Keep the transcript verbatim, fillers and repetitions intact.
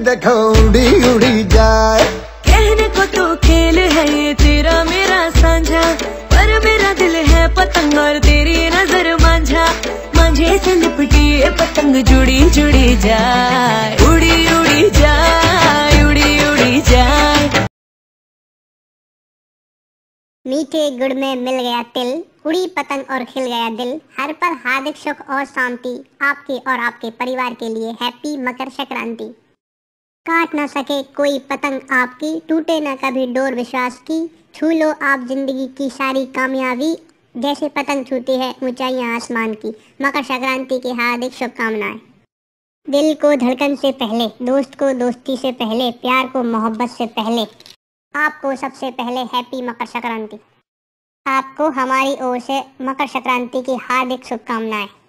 देखो उड़ी उड़ी जाए। कहने को तो खेल है ये तेरा मेरा साझा, पर मेरा दिल है पतंग और तेरी नजर मांझा। मांझे से लिपटी ये पतंग जुड़ी जुड़ी जाए, उड़ी उड़ी जाए, उड़ी उड़ी जाए। मीठे गुड़ में मिल गया तिल, उड़ी पतंग और खिल गया दिल। हर पल हार्दिक सुख और शांति आपके और आपके परिवार के लिए। हैप्पी मकर संक्रांति। काट ना सके कोई पतंग आपकी, टूटे ना कभी डोर विश्वास की। छू लो आप जिंदगी की सारी कामयाबी, जैसे पतंग छूती है ऊंचाइयां आसमान की। मकर संक्रांति की हार्दिक शुभकामनाएं। दिल को धड़कन से पहले, दोस्त को दोस्ती से पहले, प्यार को मोहब्बत से पहले, आपको सबसे पहले हैप्पी मकर संक्रांति। आपको हमारी ओर से मकर संक्रांति की हार्दिक शुभकामनाएं।